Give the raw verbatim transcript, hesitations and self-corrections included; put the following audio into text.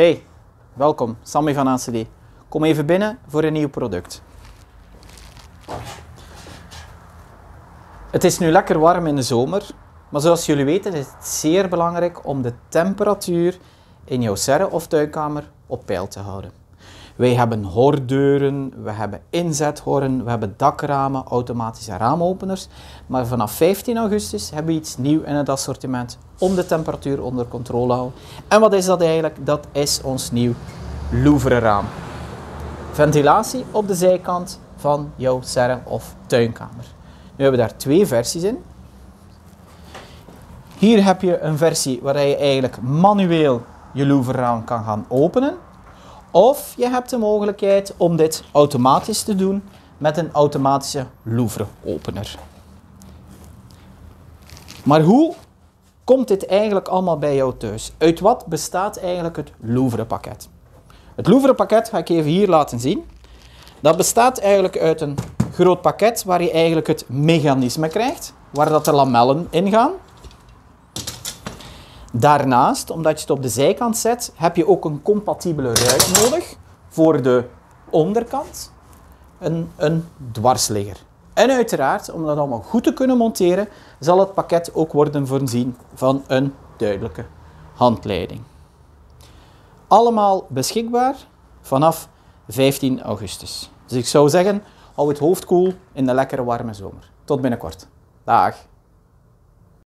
Hey, welkom, Sammy van A C D. Kom even binnen voor een nieuw product. Het is nu lekker warm in de zomer, maar zoals jullie weten is het zeer belangrijk om de temperatuur in jouw serre of tuinkamer op peil te houden. Wij hebben hordeuren, we hebben inzethorren, we hebben dakramen, automatische raamopeners. Maar vanaf vijftien augustus hebben we iets nieuws in het assortiment om de temperatuur onder controle te houden. En wat is dat eigenlijk? Dat is ons nieuw louvre-raam. Ventilatie op de zijkant van jouw serre of tuinkamer. Nu hebben we daar twee versies in. Hier heb je een versie waar je eigenlijk manueel je louvre-raam kan gaan openen. Of je hebt de mogelijkheid om dit automatisch te doen met een automatische louvre-opener. Maar hoe komt dit eigenlijk allemaal bij jou thuis? Uit wat bestaat eigenlijk het louvre-pakket? Het louvre-pakket ga ik even hier laten zien. Dat bestaat eigenlijk uit een groot pakket waar je eigenlijk het mechanisme krijgt, waar dat de lamellen in gaan. Daarnaast, omdat je het op de zijkant zet, heb je ook een compatibele ruit nodig voor de onderkant, een, een dwarsligger. En uiteraard, om dat allemaal goed te kunnen monteren, zal het pakket ook worden voorzien van een duidelijke handleiding. Allemaal beschikbaar vanaf vijftien augustus. Dus ik zou zeggen, hou het hoofd koel in de lekkere warme zomer. Tot binnenkort. Dag!